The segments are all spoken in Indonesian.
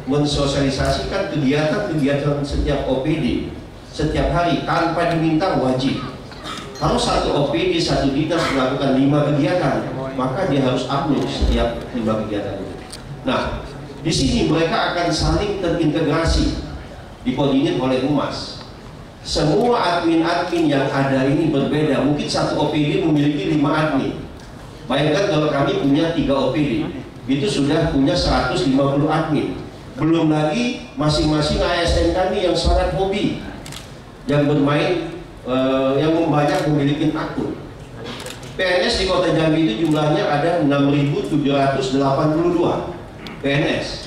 mensosialisasikan kegiatan-kegiatan setiap OPD setiap hari tanpa diminta wajib. Kalau satu OPD, satu dinas melakukan 5 kegiatan, maka dia harus upload setiap 5 kegiatan itu. Nah, di sini mereka akan saling terintegrasi, dikoordinir oleh humas. Semua admin-admin yang ada ini berbeda. Mungkin satu OPD memiliki 5 admin. Bayangkan kalau kami punya 3 OPD, itu sudah punya 150 admin. Belum lagi masing-masing ASN kami yang sangat hobi, yang bermain, yang banyak memiliki akun. PNS di Kota Jambi itu jumlahnya ada 6.782 PNS.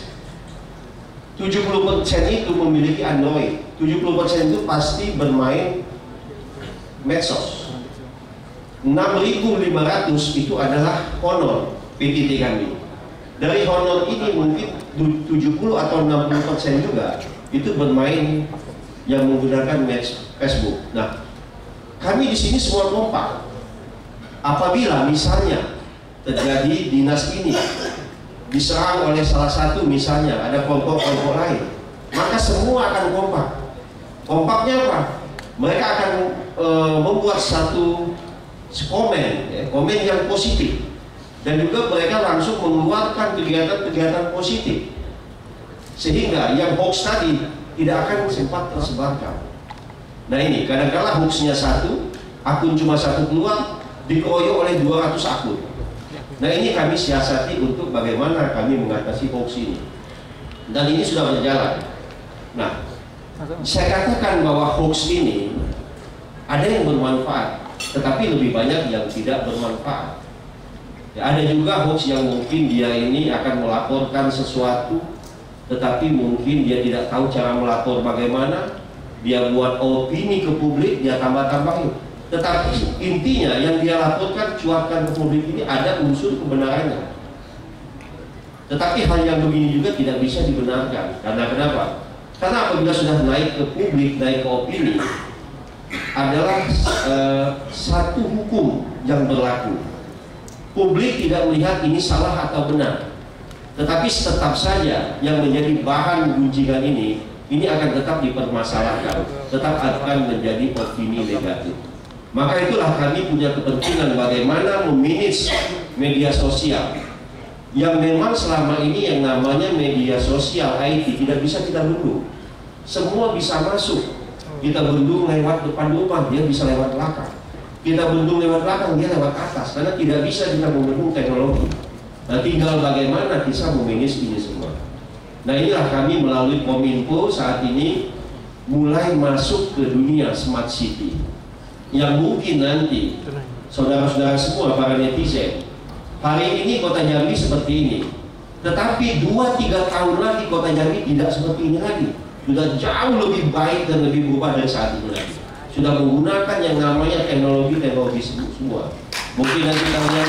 70% itu memiliki Android, 70% itu pasti bermain medsos. 6.500 itu adalah honor PTT kami. Dari honor ini mungkin 70 atau 60% juga itu bermain yang menggunakan Facebook. Nah, kami di sini semua kompak. Apabila misalnya terjadi dinas ini diserang oleh salah satu, misalnya ada kelompok-kelompok lain, maka semua akan kompak. Kompaknya apa? Mereka akan membuat satu komen, komen yang positif, dan juga mereka langsung mengeluarkan kegiatan-kegiatan positif, sehingga yang hoax tadi tidak akan sempat tersebarkan. Nah ini, kadang-kala hoaxnya satu, akun cuma satu keluar, dikeroyok oleh 200 akun. Nah ini kami siasati untuk bagaimana kami mengatasi hoax ini. Dan ini sudah berjalan. Nah, saya katakan bahwa hoax ini ada yang bermanfaat, tetapi lebih banyak yang tidak bermanfaat. Ya, ada juga hoax yang mungkin dia ini akan melaporkan sesuatu, tetapi mungkin dia tidak tahu cara melapor bagaimana. Dia buat opini ke publik, dia tambah-tambahin. Tetapi intinya yang dia laporkan, cuatkan ke publik ini ada unsur kebenarannya. Tetapi hal yang begini juga tidak bisa dibenarkan. Karena kenapa? Karena apabila sudah naik ke publik, naik ke opini, adalah satu hukum yang berlaku. Publik tidak melihat ini salah atau benar, tetapi tetap saja yang menjadi bahan gunjingan ini akan tetap dipermasalahkan, tetap akan menjadi opini negatif. Maka itulah kami punya kepentingan bagaimana memanage media sosial yang memang selama ini yang namanya media sosial IT tidak bisa kita bendung. Semua bisa masuk. Kita bendung lewat depan rumah, dia bisa lewat belakang. Kita bendung lewat belakang, dia lewat atas. Karena tidak bisa kita membendung teknologi. Nah, tinggal bagaimana bisa memanage ini semua. Nah, inilah kami melalui Kominfo saat ini mulai masuk ke dunia smart city. Yang mungkin nanti saudara-saudara semua, para netizen, hari ini Kota Jambi seperti ini, tetapi 2-3 tahun lagi Kota Jambi tidak seperti ini lagi. Sudah jauh lebih baik dan lebih berubah dari saat ini lagi. Sudah menggunakan yang namanya teknologi semua. Mungkin nanti kalian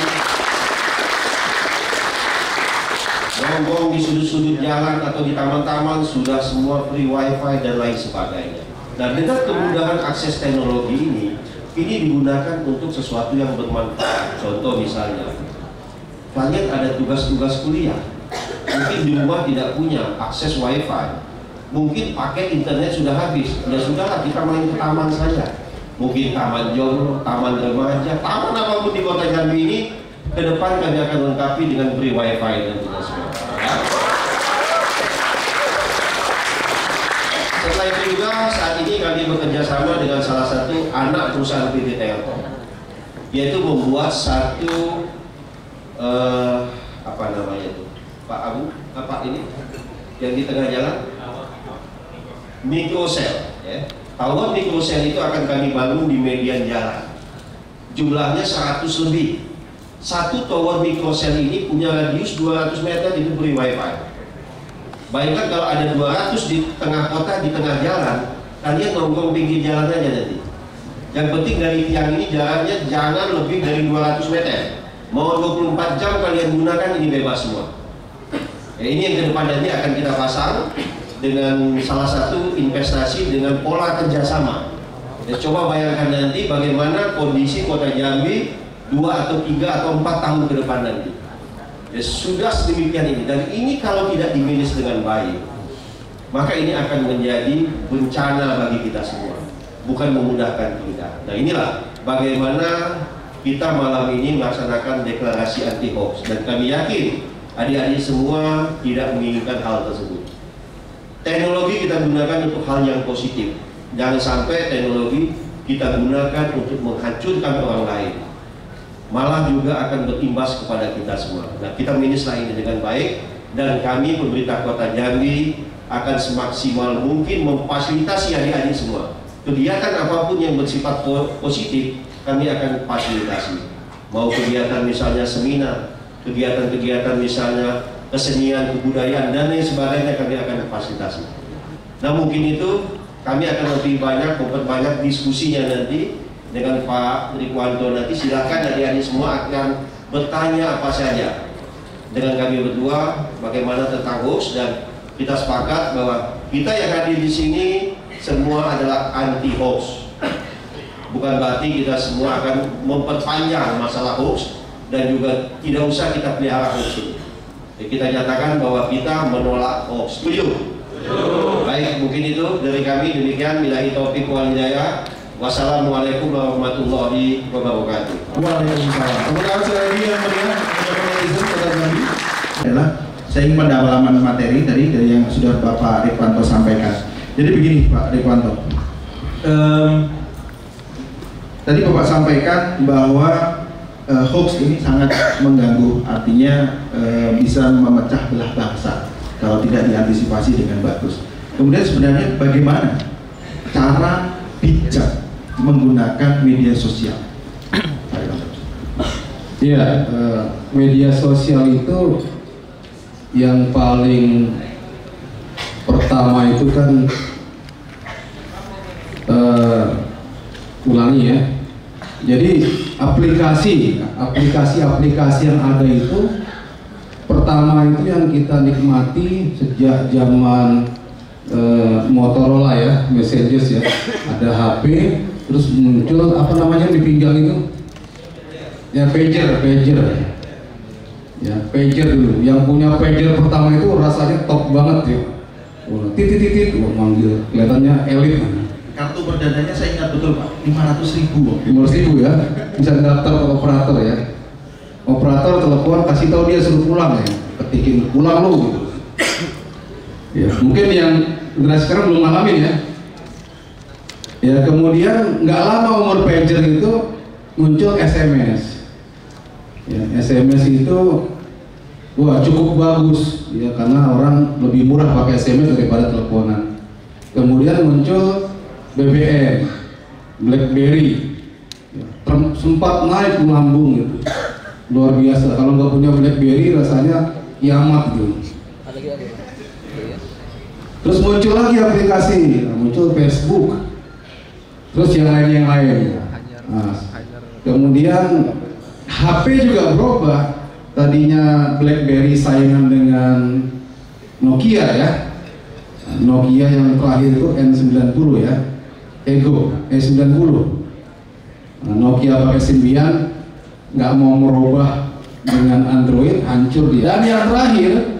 nongkrong di sudut-sudut jalan atau di taman-taman sudah semua free wifi dan lain sebagainya. Nah, dengan kemudahan akses teknologi ini digunakan untuk sesuatu yang bermanfaat. Contoh misalnya, kalian ada tugas-tugas kuliah, mungkin di rumah tidak punya akses wifi, mungkin pakai internet sudah habis. Ya sudahlah, kita main ke taman saja. Mungkin taman jomblo, taman remaja, taman apapun di Kota Jambi ini, ke depan kami akan lengkapi dengan free wifi dan tidak semua. Setelah itu juga saat ini kami bekerja sama dengan salah satu anak perusahaan PT Telkom, yaitu membuat satu apa namanya itu, Pak Abu, apa ini yang di tengah jalan, mikrosel. Ya. Tower mikrosel itu akan kami bangun di median jalan. Jumlahnya 100 lebih. Satu tower mikrosel ini punya radius 200 meter, itu free wifi. Bayangkan kalau ada 200 di tengah kota, di tengah jalan, kalian nongkrong pinggir jalan aja nanti. Yang penting dari tiang ini jalannya jangan lebih dari 200 meter. Mau 24 jam kalian gunakan, ini bebas semua. Ya, ini yang ke depan nanti akan kita pasang dengan salah satu investasi dengan pola kerjasama. Ya, coba bayangkan nanti bagaimana kondisi Kota Jambi 2 atau 3 atau 4 tahun ke depan nanti. Ya, sudah sedemikian ini, dan ini kalau tidak dimanage dengan baik, maka ini akan menjadi bencana bagi kita semua, bukan memudahkan kita. Nah, inilah bagaimana kita malam ini melaksanakan deklarasi anti hoax, dan kami yakin adik-adik semua tidak menginginkan hal tersebut. Teknologi kita gunakan untuk hal yang positif. Jangan sampai teknologi kita gunakan untuk menghancurkan orang lain, malah juga akan berimbas kepada kita semua. Nah, kita minuslah ini dengan baik, dan kami pemerintah Kota Jambi akan semaksimal mungkin memfasilitasi adik-adik semua. Kegiatan apapun yang bersifat positif kami akan fasilitasi. Mau kegiatan misalnya seminar, kegiatan-kegiatan misalnya kesenian, kebudayaan, dan lain sebagainya kami akan fasilitasi. Nah, mungkin itu kami akan lebih banyak memperbanyak diskusinya nanti dengan Pak Rikwanto. Nanti silakan adik-adik semua akan bertanya apa saja dengan kami berdua bagaimana tentang hoax, dan kita sepakat bahwa kita yang hadir di sini semua adalah anti hoax. Bukan berarti kita semua akan memperpanjang masalah hoax dan juga tidak usah kita pelihara hoax ini. Kita nyatakan bahwa kita menolak hoax. Setuju? Baik, mungkin itu dari kami. Demikian, billahi taufiq wal hidayah. Wassalamualaikum warahmatullahi wabarakatuh. Waalaikumsalam. Terima kasih lagi yang melihat Kota Jambi. Adalah saya ingin pendalaman materi dari yang sudah Bapak Rikwanto sampaikan. Jadi begini Pak Rikwanto, tadi Bapak sampaikan bahwa hoax ini sangat mengganggu, artinya bisa memecah belah bangsa kalau tidak diantisipasi dengan bagus. Kemudian sebenarnya bagaimana cara bijak menggunakan media sosial? Iya, media sosial itu yang paling pertama itu kan ulangi ya. Jadi aplikasi yang ada itu pertama itu yang kita nikmati sejak zaman Motorola ya, messages ya, ada HP, terus muncul apa namanya di pinggang itu ya, pager ya, pager dulu. Yang punya pager pertama itu rasanya top banget ya, titit manggil, kelihatannya elit. Kartu perdananya saya ingat betul Pak, 500.000 ya, bisa daftar ke operator ya. Operator telepon kasih tahu dia suruh pulang ya, ketikin pulang lo gitu. Ya, mungkin yang generasi sekarang belum ngalamin ya. Ya, kemudian nggak lama umur pager itu muncul SMS. Ya, SMS itu wah cukup bagus ya, karena orang lebih murah pakai SMS daripada teleponan. Kemudian muncul BBM, BlackBerry, ya, sempat naik melambung gitu, luar biasa. Kalau nggak punya BlackBerry rasanya kiamat gitu. Terus muncul lagi aplikasi, muncul Facebook, terus yang lain. Nah, kemudian HP juga berubah. Tadinya BlackBerry saingan dengan Nokia ya, Nokia yang terakhir itu N90 ya, Ego E90. Nah, Nokia pakai Symbian, nggak mau merubah dengan Android, hancur dia. Dan yang terakhir